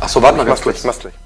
Achso, warte mal ganz kurz. Mach's gleich.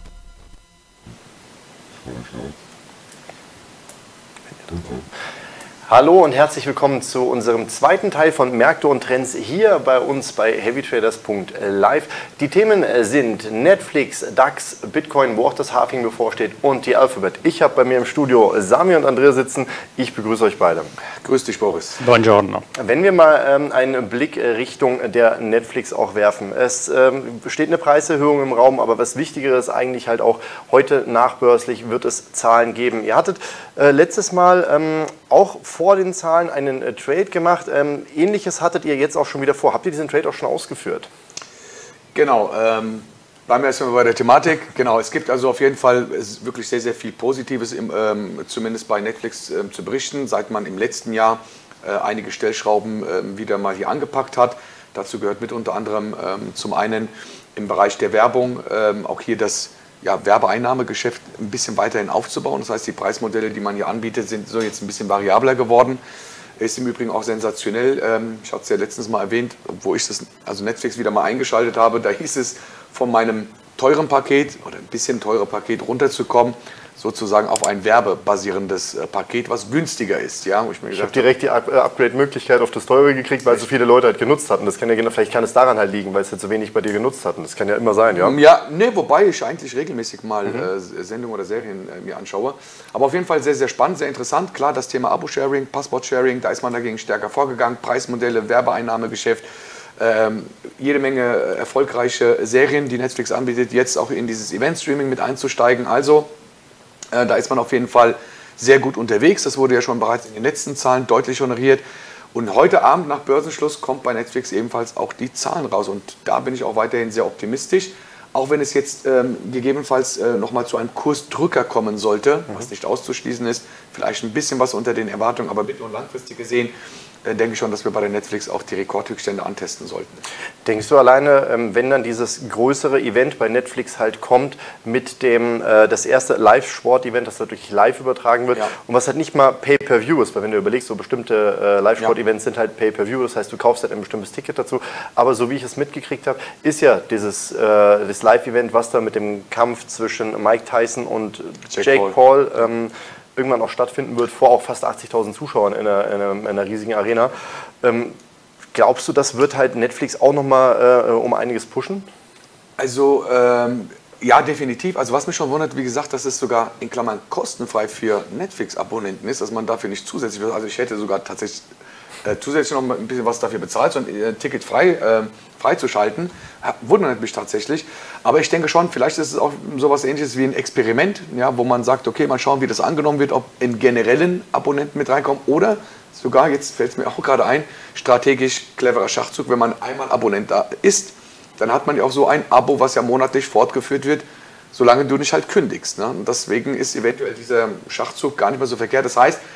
Hallo und herzlich willkommen zu unserem zweiten Teil von Märkte und Trends hier bei uns bei heavytraders.live. Die Themen sind Netflix, DAX, Bitcoin, wo auch das Halving bevorsteht und die Alphabet. Ich habe bei mir im Studio Sami und Andrea sitzen. Ich begrüße euch beide. Grüß dich, Boris. Buongiorno. Wenn wir mal einen Blick Richtung der Netflix auch werfen. Es steht eine Preiserhöhung im Raum, aber was wichtiger ist eigentlich halt auch, heute nachbörslich wird es Zahlen geben. Ihr hattet letztes Mal auch vor den Zahlen einen Trade gemacht. Ähnliches hattet ihr jetzt auch schon wieder vor. Habt ihr diesen Trade auch schon ausgeführt? Genau, bleiben wir erstmal bei der Thematik. Genau, es gibt also auf jeden Fall wirklich sehr, sehr viel Positives, zumindest bei Netflix zu berichten, seit man im letzten Jahr einige Stellschrauben wieder mal hier angepackt hat. Dazu gehört mit unter anderem zum einen im Bereich der Werbung auch hier das Werbeeinnahmegeschäft ein bisschen weiterhin aufzubauen. Das heißt, die Preismodelle, die man hier anbietet, sind so jetzt ein bisschen variabler geworden. Ist im Übrigen auch sensationell. Ich hatte es ja letztens mal erwähnt, wo ich Netflix wieder mal eingeschaltet habe. Da hieß es, von meinem teuren Paket oder ein bisschen teure Paket runterzukommen, sozusagen auf ein werbebasierendes Paket, was günstiger ist. Ja, ich habe direkt die Upgrade-Möglichkeit auf das teure gekriegt, weil so viele Leute halt genutzt hatten. Das kann ja, vielleicht kann es daran halt liegen, weil es jetzt so wenig bei dir genutzt hatten. Das kann ja immer sein, ja? Ja, nee, wobei ich eigentlich regelmäßig mal Sendungen oder Serien mir anschaue. Aber auf jeden Fall sehr, sehr spannend, sehr interessant. Klar, das Thema Abo-Sharing, Passport-Sharing, da ist man dagegen stärker vorgegangen. Preismodelle, Werbeeinnahmegeschäft. Jede Menge erfolgreiche Serien, die Netflix anbietet, jetzt auch in dieses Event-Streaming mit einzusteigen. Also, da ist man auf jeden Fall sehr gut unterwegs. Das wurde ja schon bereits in den letzten Zahlen deutlich honoriert. Und heute Abend nach Börsenschluss kommt bei Netflix ebenfalls auch die Zahlen raus. Und da bin ich auch weiterhin sehr optimistisch. Auch wenn es jetzt gegebenenfalls nochmal zu einem Kursdrücker kommen sollte, was nicht auszuschließen ist, vielleicht ein bisschen was unter den Erwartungen, aber mittel- und langfristig gesehen, denke ich schon, dass wir bei der Netflix auch die Rekordhöchststände antesten sollten. Denkst du alleine, wenn dann dieses größere Event bei Netflix halt kommt, mit dem das erste Live-Sport-Event, das natürlich live übertragen wird, und was halt nicht mal Pay-Per-View ist, weil wenn du überlegst, so bestimmte Live-Sport-Events sind halt Pay-Per-View, das heißt, du kaufst halt ein bestimmtes Ticket dazu, aber so wie ich es mitgekriegt habe, ist ja das Live-Event, was da mit dem Kampf zwischen Mike Tyson und Jake Paul irgendwann auch stattfinden wird, vor auch fast 80.000 Zuschauern in einer riesigen Arena. Glaubst du, das wird halt Netflix auch nochmal um einiges pushen? Also ja, definitiv. Also was mich schon wundert, wie gesagt, dass es sogar in Klammern kostenfrei für Netflix-Abonnenten ist, dass man dafür nicht zusätzlich, also ich hätte sogar tatsächlich zusätzlich noch ein bisschen was dafür bezahlt, so ein Ticket freizuschalten, wundert mich tatsächlich. Aber ich denke schon, vielleicht ist es auch sowas Ähnliches wie ein Experiment, ja, wo man sagt, okay, mal schauen, wie das angenommen wird, ob in generellen Abonnenten mit reinkommen oder sogar, jetzt fällt es mir auch gerade ein, strategisch cleverer Schachzug, wenn man einmal Abonnent da ist, dann hat man ja auch so ein Abo, was ja monatlich fortgeführt wird, solange du nicht halt kündigst. Ne? Und deswegen ist eventuell dieser Schachzug gar nicht mehr so verkehrt. Das heißt,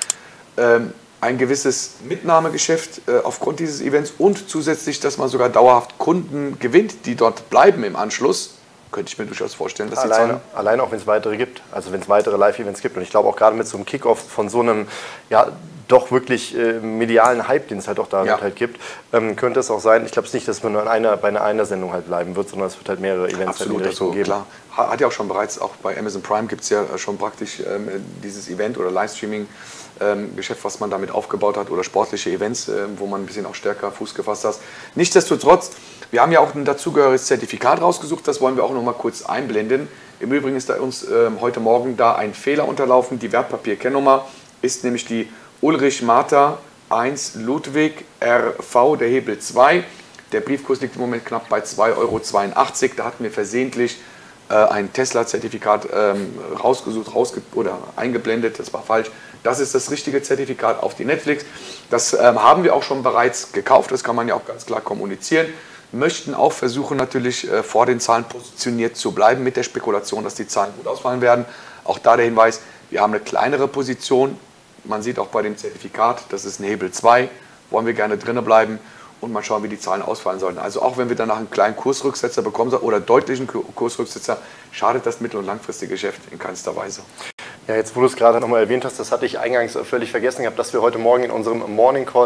ein gewisses Mitnahmegeschäft aufgrund dieses Events und zusätzlich, dass man sogar dauerhaft Kunden gewinnt, die dort bleiben im Anschluss, könnte ich mir durchaus vorstellen, dass alleine auch wenn es weitere gibt, also wenn es weitere Live-Events gibt. Und ich glaube auch gerade mit so einem Kickoff von so einem, ja, doch wirklich medialen Hype, den es halt auch da halt gibt, könnte es auch sein. Ich glaube es nicht, dass man nur bei einer Sendung halt bleiben wird, sondern es wird halt mehrere Events in die Richtung geben. Klar. Hat ja auch schon bereits, auch bei Amazon Prime gibt es ja schon praktisch dieses Event oder Livestreaming Geschäft, was man damit aufgebaut hat, oder sportliche Events, wo man ein bisschen auch stärker Fuß gefasst hat. Nichtsdestotrotz, wir haben ja auch ein dazugehöriges Zertifikat rausgesucht, das wollen wir auch noch mal kurz einblenden. Im Übrigen ist da uns heute Morgen da ein Fehler unterlaufen. Die Wertpapierkennnummer ist nämlich die Ulrich Martha 1 Ludwig RV, der Hebel 2. Der Briefkurs liegt im Moment knapp bei 2,82 €. Da hatten wir versehentlich ein Tesla-Zertifikat rausgesucht oder eingeblendet, das war falsch. Das ist das richtige Zertifikat auf die Netflix. Das haben wir auch schon bereits gekauft, das kann man ja auch ganz klar kommunizieren. Möchten auch versuchen, natürlich vor den Zahlen positioniert zu bleiben, mit der Spekulation, dass die Zahlen gut ausfallen werden. Auch da der Hinweis, wir haben eine kleinere Position. Man sieht auch bei dem Zertifikat, das ist ein Hebel 2, wollen wir gerne drinnen bleiben und mal schauen, wie die Zahlen ausfallen sollten. Also auch wenn wir danach einen kleinen Kursrücksetzer bekommen oder deutlichen Kursrücksetzer, schadet das mittel- und langfristige Geschäft in keinster Weise. Ja, jetzt wo du es gerade nochmal erwähnt hast, das hatte ich eingangs völlig vergessen gehabt, dass wir heute Morgen in unserem Morning Call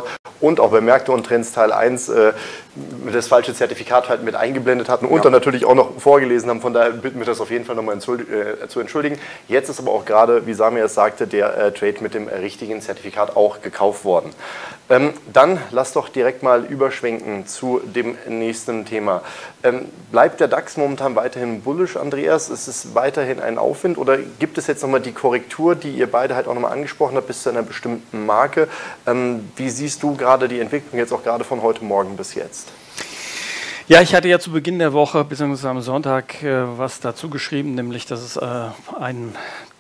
und auch bei Märkte und Trends Teil 1 das falsche Zertifikat halt mit eingeblendet hatten und dann natürlich auch noch vorgelesen haben. Von daher bitten wir das auf jeden Fall nochmal zu entschuldigen. Jetzt ist aber auch gerade, wie Samir es sagte, der Trade mit dem richtigen Zertifikat auch gekauft worden. Dann lass doch direkt mal überschwenken zu dem nächsten Thema. Bleibt der DAX momentan weiterhin bullish, Andreas? Ist es weiterhin ein Aufwind oder gibt es jetzt nochmal die Korrektur, die ihr beide halt auch nochmal angesprochen habt, bis zu einer bestimmten Marke? Wie siehst du gerade die Entwicklung jetzt auch gerade von heute Morgen bis jetzt? Ja, ich hatte ja zu Beginn der Woche, beziehungsweise am Sonntag, was dazu geschrieben, nämlich, dass es eine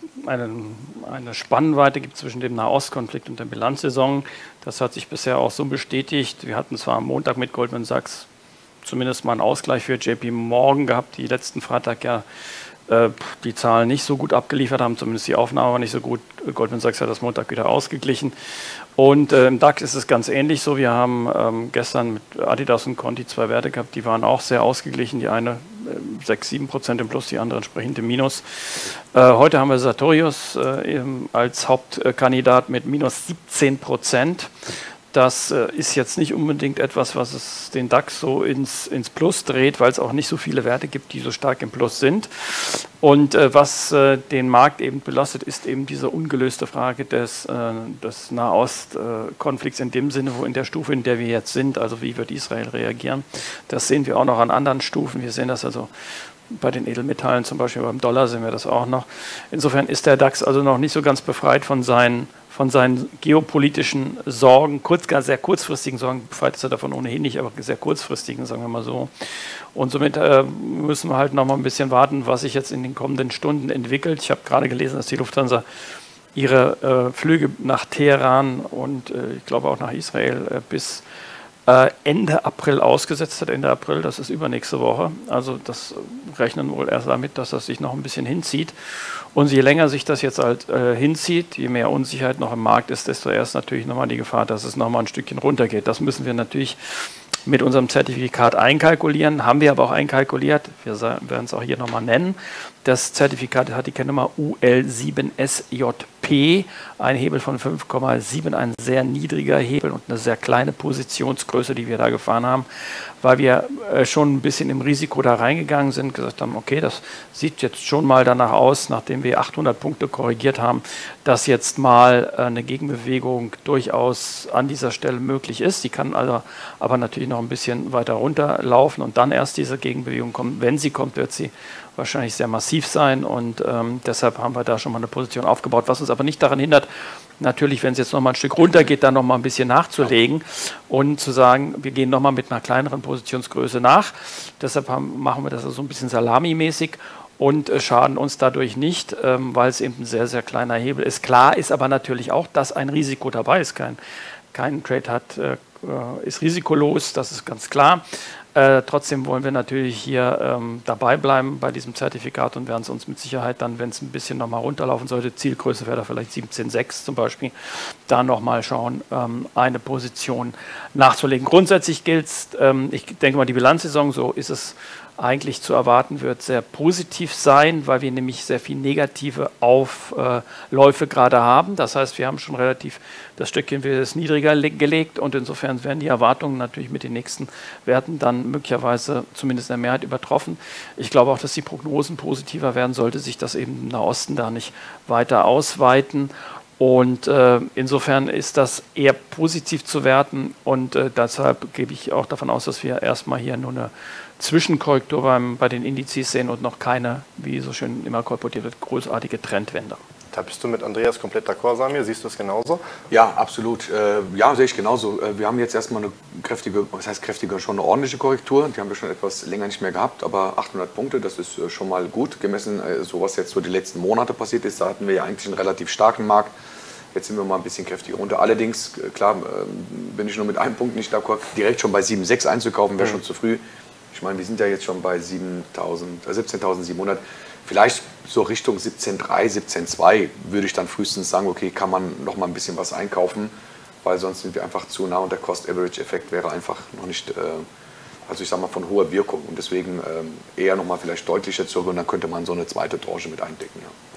Spannweite gibt zwischen dem Nahostkonflikt und der Bilanzsaison. Das hat sich bisher auch so bestätigt. Wir hatten zwar am Montag mit Goldman Sachs zumindest mal einen Ausgleich für JP Morgan gehabt, die letzten Freitag ja die Zahlen nicht so gut abgeliefert haben, zumindest die Aufnahme war nicht so gut. Goldman Sachs hat das Montag wieder ausgeglichen. Und im DAX ist es ganz ähnlich so. Wir haben gestern mit Adidas und Conti 2 Werte gehabt, die waren auch sehr ausgeglichen. Die eine 6-7% im Plus, die andere entsprechend im Minus. Heute haben wir Sartorius als Hauptkandidat mit minus 17%. Das ist jetzt nicht unbedingt etwas, was es den DAX so ins Plus dreht, weil es auch nicht so viele Werte gibt, die so stark im Plus sind. Und was den Markt eben belastet, ist eben diese ungelöste Frage des Nahostkonflikts in dem Sinne, wo in der Stufe, in der wir jetzt sind, also wie wird Israel reagieren. Das sehen wir auch noch an anderen Stufen. Wir sehen das also bei den Edelmetallen, zum Beispiel beim Dollar sehen wir das auch noch. Insofern ist der DAX also noch nicht so ganz befreit von seinen geopolitischen Sorgen, sehr kurzfristigen Sorgen, befreit ist er davon ohnehin nicht, aber sehr kurzfristigen, sagen wir mal so. Und somit müssen wir halt noch mal ein bisschen warten, was sich jetzt in den kommenden Stunden entwickelt. Ich habe gerade gelesen, dass die Lufthansa ihre Flüge nach Teheran und ich glaube auch nach Israel bis Ende April ausgesetzt hat. Ende April, das ist übernächste Woche. Also das rechnen wohl erst damit, dass das sich noch ein bisschen hinzieht. Und je länger sich das jetzt halt hinzieht, je mehr Unsicherheit noch im Markt ist, desto eher ist natürlich nochmal die Gefahr, dass es nochmal ein Stückchen runtergeht. Das müssen wir natürlich mit unserem Zertifikat einkalkulieren, haben wir aber auch einkalkuliert. Wir werden es auch hier nochmal nennen. Das Zertifikat hat die Kennnummer UL7SJP, ein Hebel von 5,7, ein sehr niedriger Hebel und eine sehr kleine Positionsgröße, die wir da gefahren haben, weil wir schon ein bisschen im Risiko da reingegangen sind, gesagt haben, okay, das sieht jetzt schon mal danach aus, nachdem wir 800 Punkte korrigiert haben, dass jetzt mal eine Gegenbewegung durchaus an dieser Stelle möglich ist. Die kann also aber natürlich noch ein bisschen weiter runterlaufen und dann erst diese Gegenbewegung kommen. Wenn sie kommt, wird sie wahrscheinlich sehr massiv sein und deshalb haben wir da schon mal eine Position aufgebaut, was uns aber nicht daran hindert, natürlich, wenn es jetzt noch mal ein Stück runter geht, dann noch mal ein bisschen nachzulegen und zu sagen, wir gehen noch mal mit einer kleineren Positionsgröße nach. Deshalb machen wir das also so ein bisschen salamimäßig und schaden uns dadurch nicht, weil es eben ein sehr, sehr kleiner Hebel ist. Klar ist aber natürlich auch, dass ein Risiko dabei ist. Kein Trade ist risikolos, das ist ganz klar. Trotzdem wollen wir natürlich hier dabei bleiben bei diesem Zertifikat und werden es uns mit Sicherheit dann, wenn es ein bisschen nochmal runterlaufen sollte, Zielgröße wäre da vielleicht 17,6 zum Beispiel, da nochmal schauen, eine Position nachzulegen. Grundsätzlich gilt es, ich denke mal, die Bilanzsaison, so ist es eigentlich zu erwarten, wird sehr positiv sein, weil wir nämlich sehr viel negative Aufläufe gerade haben. Das heißt, wir haben schon relativ das Stückchen wieder niedriger gelegt und insofern werden die Erwartungen natürlich mit den nächsten Werten dann möglicherweise zumindest in der Mehrheit übertroffen. Ich glaube auch, dass die Prognosen positiver werden, sollte sich das eben im Nahosten da nicht weiter ausweiten. Und insofern ist das eher positiv zu werten und deshalb gehe ich auch davon aus, dass wir erstmal hier nur eine Zwischenkorrektur bei den Indizes sehen und noch keine, wie so schön immer kolportiert wird, großartige Trendwende. Da bist du mit Andreas komplett d'accord, Samir. Siehst du es genauso? Ja, absolut. Ja, sehe ich genauso. Wir haben jetzt erstmal eine kräftige, was heißt kräftige, schon eine ordentliche Korrektur. Die haben wir schon etwas länger nicht mehr gehabt, aber 800 Punkte, das ist schon mal gut gemessen. So was jetzt so die letzten Monate passiert ist, da hatten wir ja eigentlich einen relativ starken Markt. Jetzt sind wir mal ein bisschen kräftiger runter. Allerdings, klar, bin ich nur mit einem Punkt nicht d'accord. Direkt schon bei 7,6 einzukaufen, wäre schon zu früh. Ich meine, wir sind ja jetzt schon bei 17.700. Vielleicht so Richtung 17,3, 17,2 würde ich dann frühestens sagen, okay, kann man noch mal ein bisschen was einkaufen, weil sonst sind wir einfach zu nah und der Cost-Average-Effekt wäre einfach noch nicht, also ich sag mal, von hoher Wirkung. Und deswegen eher noch mal vielleicht deutlicher zurück und dann könnte man so eine zweite Tranche mit eindecken. Ja.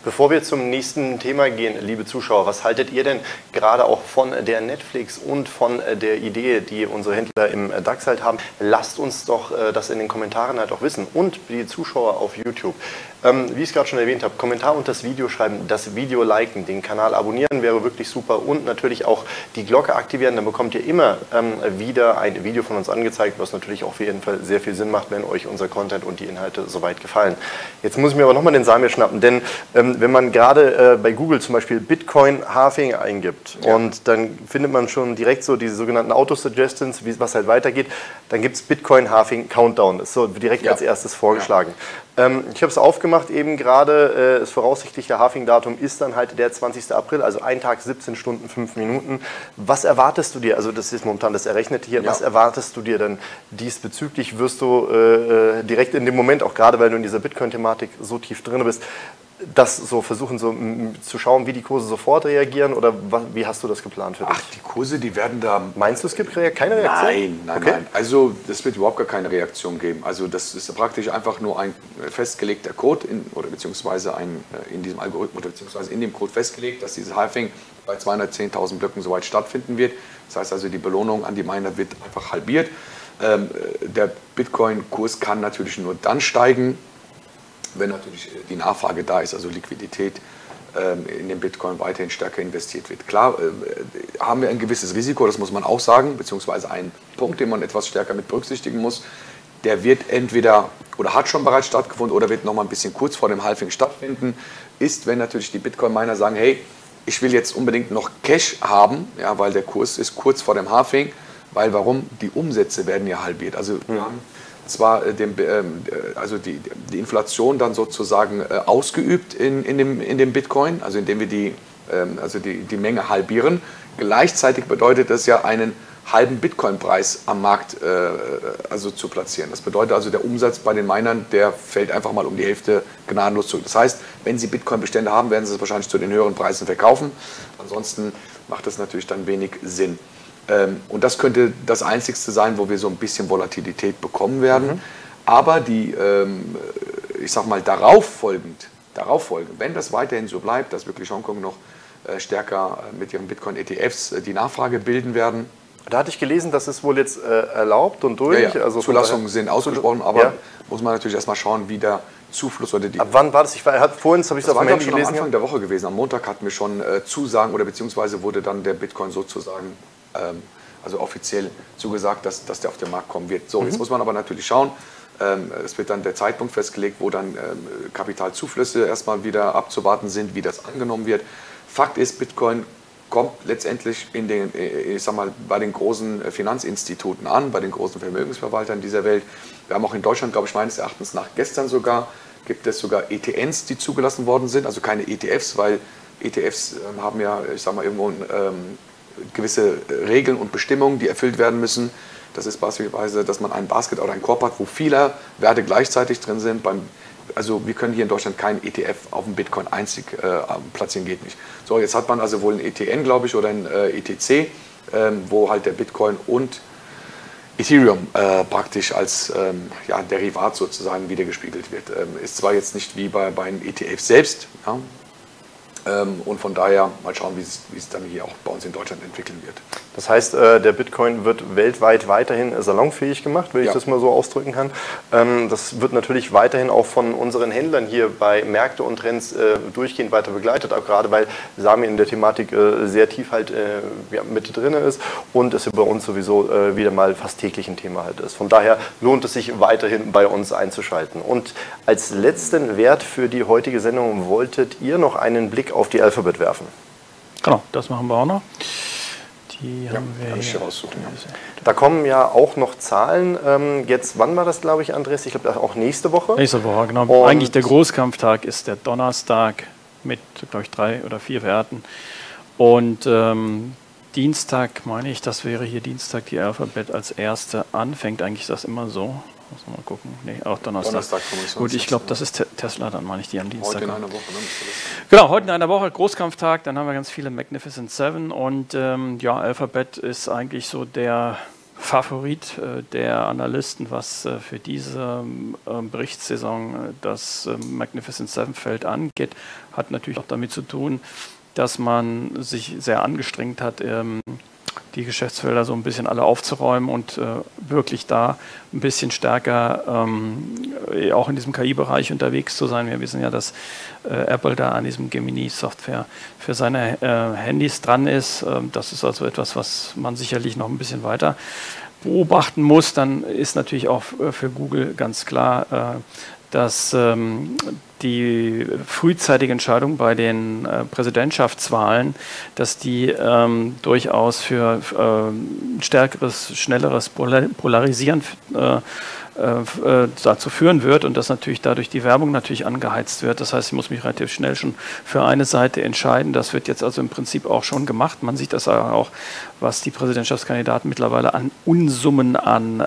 Bevor wir zum nächsten Thema gehen, liebe Zuschauer, was haltet ihr denn gerade auch von der Netflix und von der Idee, die unsere Händler im DAX halt haben? Lasst uns doch das in den Kommentaren halt auch wissen und die Zuschauer auf YouTube. Wie ich es gerade schon erwähnt habe, Kommentar unter das Video schreiben, das Video liken, den Kanal abonnieren wäre wirklich super und natürlich auch die Glocke aktivieren, dann bekommt ihr immer wieder ein Video von uns angezeigt, was natürlich auch auf jeden Fall sehr viel Sinn macht, wenn euch unser Content und die Inhalte soweit gefallen. Jetzt muss ich mir aber nochmal den Samir schnappen, denn wenn man gerade bei Google zum Beispiel Bitcoin Halving eingibt und dann findet man schon direkt so diese sogenannten Auto-Suggestions, was halt weitergeht, dann gibt es Bitcoin Halving Countdown, das ist so direkt als erstes vorgeschlagen. Ich habe es aufgemacht eben gerade, das voraussichtliche Halving-Datum ist dann halt der 20. April, also ein Tag, 17 Stunden, 5 Minuten. Was erwartest du dir, also das ist momentan das Errechnete hier, was erwartest du dir denn diesbezüglich? Wirst du direkt in dem Moment, auch gerade weil du in dieser Bitcoin-Thematik so tief drin bist, das so versuchen so zu schauen, wie die Kurse sofort reagieren oder wie hast du das geplant für dich? Ach, die Kurse, die werden da... Meinst du, es gibt keine Reaktion? Nein. Also das wird überhaupt gar keine Reaktion geben. Also das ist praktisch einfach nur ein festgelegter Code beziehungsweise in diesem Algorithmus oder beziehungsweise in dem Code festgelegt, dass dieses Halving bei 210.000 Blöcken soweit stattfinden wird. Das heißt also, die Belohnung an die Miner wird einfach halbiert. Der Bitcoin-Kurs kann natürlich nur dann steigen, wenn natürlich die Nachfrage da ist, also Liquidität in den Bitcoin weiterhin stärker investiert wird. Klar haben wir ein gewisses Risiko, das muss man auch sagen, beziehungsweise einen Punkt, den man etwas stärker mit berücksichtigen muss. Der wird entweder oder hat schon bereits stattgefunden oder wird noch mal ein bisschen kurz vor dem Halving stattfinden, ist, wenn natürlich die Bitcoin-Miner sagen, hey, ich will jetzt unbedingt noch Cash haben, ja, weil der Kurs ist kurz vor dem Halving, weil warum? Die Umsätze werden ja halbiert. Also wir haben zwar die Inflation dann sozusagen ausgeübt in dem Bitcoin, also indem wir die Menge halbieren. Gleichzeitig bedeutet das ja einen halben Bitcoin-Preis am Markt zu platzieren. Das bedeutet also, der Umsatz bei den Minern, der fällt einfach mal um die Hälfte gnadenlos zurück. Das heißt, wenn Sie Bitcoin-Bestände haben, werden Sie es wahrscheinlich zu den höheren Preisen verkaufen. Ansonsten macht das natürlich dann wenig Sinn. Und das könnte das Einzigste sein, wo wir so ein bisschen Volatilität bekommen werden. Aber ich sag mal, darauf folgend, wenn das weiterhin so bleibt, dass wirklich Hongkong noch stärker mit ihren Bitcoin-ETFs die Nachfrage bilden werden. Da hatte ich gelesen, dass es wohl jetzt erlaubt und durch. Ja. Also Zulassungen sind ausgesprochen, aber muss man natürlich erstmal schauen, wie der Zufluss oder die... Ab wann war das? Vorhin habe ich es auf dem Handy gelesen. Am Anfang der Woche gewesen. Am Montag hatten wir schon Zusagen oder beziehungsweise wurde dann der Bitcoin sozusagen offiziell zugesagt, dass der auf den Markt kommen wird. So, jetzt muss man aber natürlich schauen. Es wird dann der Zeitpunkt festgelegt, wo dann Kapitalzuflüsse erstmal wieder abzuwarten sind, wie das angenommen wird. Fakt ist, Bitcoin kommt letztendlich bei den großen Finanzinstituten an, bei den großen Vermögensverwaltern dieser Welt. Wir haben auch in Deutschland, glaube ich, meines Erachtens nach gestern gibt es sogar ETNs, die zugelassen worden sind, also keine ETFs, weil ETFs haben ja, irgendwo gewisse Regeln und Bestimmungen, die erfüllt werden müssen. Das ist beispielsweise, dass man einen Basket oder einen Korb hat, wo viele Werte gleichzeitig drin sind. Also wir können hier in Deutschland keinen ETF auf dem Bitcoin einzig platzieren, geht nicht. So, jetzt hat man also wohl ein ETN, glaube ich, oder ein ETC, wo halt der Bitcoin und Ethereum praktisch als Derivat sozusagen wiedergespiegelt wird. Ist zwar jetzt nicht wie bei einem ETF selbst, ja, und von daher mal schauen, wie es dann hier auch bei uns in Deutschland entwickeln wird. Das heißt, der Bitcoin wird weltweit weiterhin salonfähig gemacht, wenn ich das mal so ausdrücken kann. Das wird natürlich weiterhin auch von unseren Händlern hier bei Märkte und Trends durchgehend weiter begleitet, auch gerade weil Sami in der Thematik sehr tief halt mit drin ist und es bei uns sowieso wieder mal fast täglich ein Thema halt ist. Von daher lohnt es sich weiterhin bei uns einzuschalten. Und als letzten Wert für die heutige Sendung wolltet ihr noch einen Blick auf die Alphabet werfen. Genau, das machen wir auch noch. Die haben wir kann ich hier raussuchen. Da kommen ja auch noch Zahlen. Jetzt, wann war das, glaube ich, Andreas? Ich glaube, auch nächste Woche. Nächste Woche, genau. Und eigentlich der Großkampftag ist der Donnerstag mit, glaube ich, 3 oder 4 Werten. Und Dienstag, meine ich, das wäre hier Dienstag, die Alphabet als erste anfängt. Eigentlich ist das immer so. Muss man mal gucken. Nee, auch Donnerstag. Gut, ich glaube, das ist Tesla, dann meine ich die am Dienstag. Heute in einer Woche, ne? Genau, heute in einer Woche, Großkampftag, dann haben wir ganz viele Magnificent Seven und Alphabet ist eigentlich so der Favorit der Analysten, was für diese Berichtssaison das Magnificent Sevenfeld angeht, hat natürlich auch damit zu tun, dass man sich sehr angestrengt hat, die Geschäftsfelder so ein bisschen alle aufzuräumen und wirklich da ein bisschen stärker auch in diesem KI-Bereich unterwegs zu sein. Wir wissen ja, dass Apple da an diesem Gemini-Software für seine Handys dran ist. Das ist also etwas, was man sicherlich noch ein bisschen weiter beobachten muss. Dann ist natürlich auch für Google ganz klar, dass die frühzeitige Entscheidung bei den Präsidentschaftswahlen, dass die durchaus für stärkeres, schnelleres Polarisieren dazu führen wird und dass natürlich dadurch die Werbung natürlich angeheizt wird. Das heißt, ich muss mich relativ schnell schon für eine Seite entscheiden. Das wird jetzt also im Prinzip auch schon gemacht. Man sieht das auch, was die Präsidentschaftskandidaten mittlerweile an Unsummen an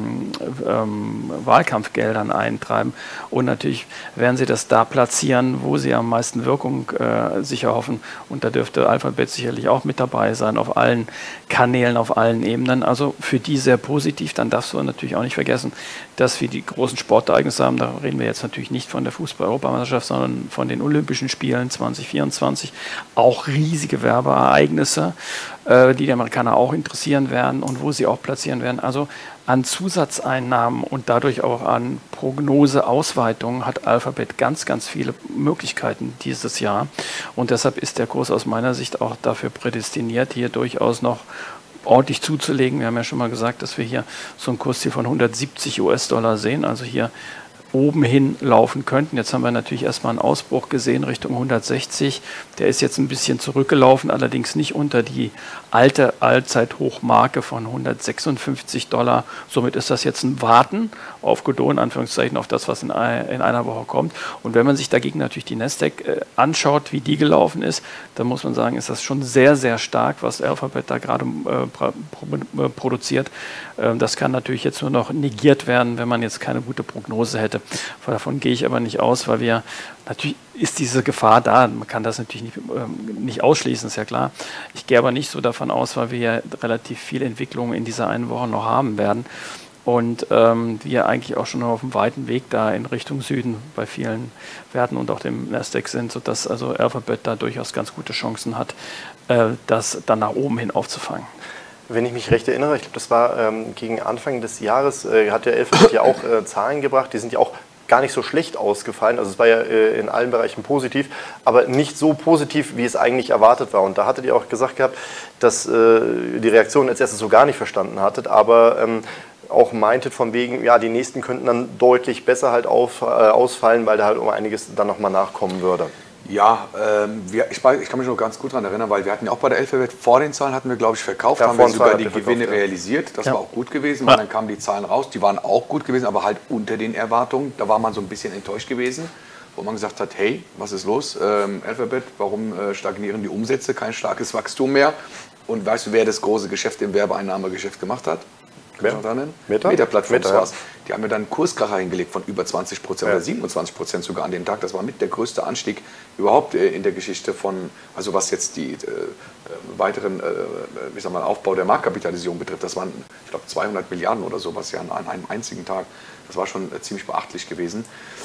Wahlkampfgeldern eintreiben. Und natürlich werden sie das da platzieren, wo sie am meisten Wirkung sich erhoffen. Und da dürfte Alphabet sicherlich auch mit dabei sein, auf allen Kanälen, auf allen Ebenen. Also für die sehr positiv. Dann darfst du natürlich auch nicht vergessen, dass wir die großen Sportereignisse haben. Da reden wir jetzt natürlich nicht von der Fußball-Europameisterschaft, sondern von den Olympischen Spielen 2024. Auch riesige Werbeereignisse, die Amerikaner auch interessieren werden und wo sie auch platzieren werden. Also an Zusatzeinnahmen und dadurch auch an Prognoseausweitungen hat Alphabet ganz, ganz viele Möglichkeiten dieses Jahr. Und deshalb ist der Kurs aus meiner Sicht auch dafür prädestiniert, hier durchaus noch ordentlich zuzulegen. Wir haben ja schon mal gesagt, dass wir hier so ein Kursziel von 170 US-Dollar sehen, also hier oben hin laufen könnten. Jetzt haben wir natürlich erstmal einen Ausbruch gesehen Richtung 160. Der ist jetzt ein bisschen zurückgelaufen, allerdings nicht unter die alte Allzeithochmarke von 156 Dollar. Somit ist das jetzt ein Warten auf Godot, in Anführungszeichen, auf das, was in einer Woche kommt. Und wenn man sich dagegen natürlich die Nasdaq anschaut, wie die gelaufen ist, dann muss man sagen, ist das schon sehr, sehr stark, was Alphabet da gerade produziert. Das kann natürlich jetzt nur noch negiert werden, wenn man jetzt keine gute Prognose hätte. Davon gehe ich aber nicht aus, weil wir, natürlich ist diese Gefahr da, man kann das natürlich nicht ausschließen, ist ja klar. Ich gehe aber nicht so davon aus, weil wir ja relativ viel Entwicklung in dieser einen Woche noch haben werden und wir eigentlich auch schon auf einem weiten Weg da in Richtung Süden bei vielen Werten und auch dem Nasdaq sind, sodass also Alphabet da durchaus ganz gute Chancen hat, das dann nach oben hin aufzufangen. Wenn ich mich recht erinnere, ich glaube, das war gegen Anfang des Jahres, hat der Alphabet ja auch Zahlen gebracht, die sind ja auch gar nicht so schlecht ausgefallen. Also es war ja in allen Bereichen positiv, aber nicht so positiv, wie es eigentlich erwartet war. Und da hattet ihr auch gesagt gehabt, dass die Reaktion als erstes so gar nicht verstanden hattet, aber auch meintet von wegen, ja, die nächsten könnten dann deutlich besser halt ausfallen, weil da halt um einiges dann nochmal nachkommen würde. Ja, ich kann mich noch ganz gut daran erinnern, weil wir hatten ja auch bei der Alphabet vor den Zahlen hatten wir, glaube ich, verkauft, haben wir sogar die Gewinne realisiert. Das war auch gut gewesen, weil dann kamen die Zahlen raus, die waren auch gut gewesen, aber halt unter den Erwartungen. Da war man so ein bisschen enttäuscht gewesen, wo man gesagt hat, hey, was ist los? Alphabet, warum stagnieren die Umsätze, kein starkes Wachstum mehr? Und weißt du, wer das große Geschäft im Werbeeinnahmegeschäft gemacht hat? Meta-Plattform war es. Die haben mir dann einen Kurskracher hingelegt von über 20% oder 27% sogar an dem Tag. Das war mit der größte Anstieg überhaupt in der Geschichte von, also was jetzt die weiteren, Aufbau der Marktkapitalisierung betrifft. Das waren, ich glaube, 200 Milliarden oder sowas ja an einem einzigen Tag. Das war schon ziemlich beachtlich gewesen.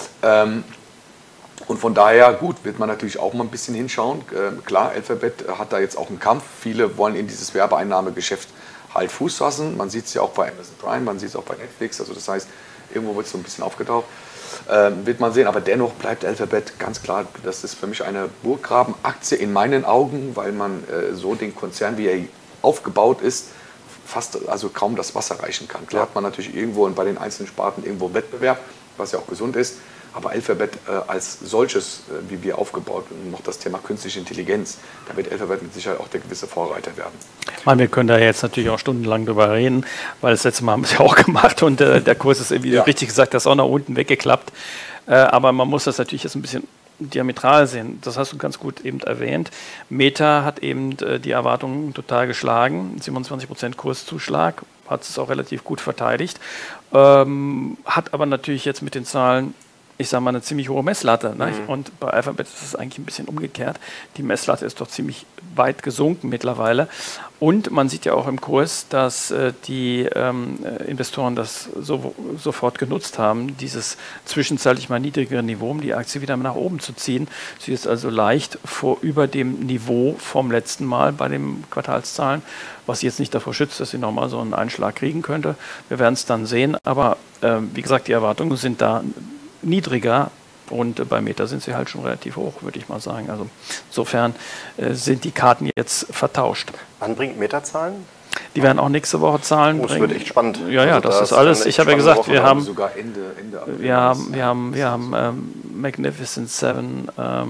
Und von daher, gut, wird man natürlich auch mal ein bisschen hinschauen. Klar, Alphabet hat da jetzt auch einen Kampf. Viele wollen in dieses Werbeeinnahmegeschäft halt Fuß fassen. Man sieht es ja auch bei Amazon Prime, man sieht es auch bei Netflix. Also das heißt, irgendwo wird es so ein bisschen aufgetaucht. Wird man sehen, aber dennoch bleibt Alphabet ganz klar, das ist für mich eine Burggrabenaktie in meinen Augen, weil man so den Konzern, wie er aufgebaut ist, fast also kaum das Wasser reichen kann. Klar hat man natürlich irgendwo bei den einzelnen Sparten irgendwo Wettbewerb, was ja auch gesund ist. Aber Alphabet als solches, wie wir aufgebaut und noch das Thema künstliche Intelligenz, da wird Alphabet mit Sicherheit auch der gewisse Vorreiter werden. Ich meine, wir können da jetzt natürlich auch stundenlang drüber reden, weil das letzte Mal haben wir es ja auch gemacht und der Kurs ist, wie du richtig gesagt hast, auch nach unten weggeklappt. Aber man muss das natürlich jetzt ein bisschen diametral sehen. Das hast du ganz gut eben erwähnt. Meta hat eben die Erwartungen total geschlagen, 27% Kurszuschlag, hat es auch relativ gut verteidigt, hat aber natürlich jetzt mit den Zahlen ich sage mal, eine ziemlich hohe Messlatte. Und bei Alphabet ist es eigentlich ein bisschen umgekehrt. Die Messlatte ist doch ziemlich weit gesunken mittlerweile. Und man sieht ja auch im Kurs, dass die Investoren das sofort genutzt haben, dieses zwischenzeitlich mal niedrigere Niveau, um die Aktie wieder nach oben zu ziehen. Sie ist also leicht über dem Niveau vom letzten Mal bei den Quartalszahlen, was sie jetzt nicht davor schützt, dass sie nochmal so einen Einschlag kriegen könnte. Wir werden es dann sehen. Aber wie gesagt, die Erwartungen sind da niedriger und bei Meta sind sie halt schon relativ hoch, würde ich mal sagen. Also insofern sind die Karten jetzt vertauscht. Wann bringt Meta Zahlen? Die werden auch nächste Woche Zahlen bringen. Das wird echt spannend. Ja, ja, also das ist alles. Ich habe ja gesagt, wir haben sogar Ende April. Wir haben Magnificent Seven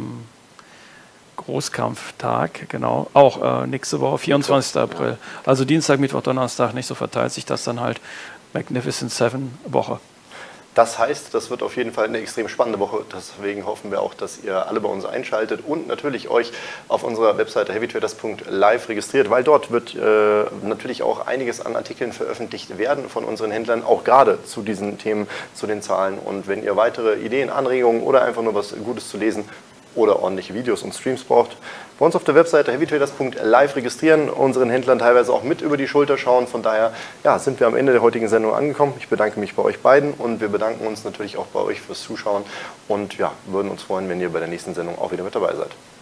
Großkampftag, genau, auch nächste Woche, 24. April. Also Dienstag, Mittwoch, Donnerstag, nicht so verteilt sich das dann halt. Magnificent Seven Woche. Das heißt, das wird auf jeden Fall eine extrem spannende Woche. Deswegen hoffen wir auch, dass ihr alle bei uns einschaltet und natürlich euch auf unserer Webseite heavytraders.live registriert, weil dort wird natürlich auch einiges an Artikeln veröffentlicht werden von unseren Händlern, auch gerade zu diesen Themen, zu den Zahlen. Und wenn ihr weitere Ideen, Anregungen oder einfach nur was Gutes zu lesen oder ordentliche Videos und Streams braucht, bei uns auf der Webseite heavytraders.live registrieren, unseren Händlern teilweise auch mit über die Schulter schauen. Von daher sind wir am Ende der heutigen Sendung angekommen. Ich bedanke mich bei euch beiden und wir bedanken uns natürlich auch bei euch fürs Zuschauen und würden uns freuen, wenn ihr bei der nächsten Sendung auch wieder mit dabei seid.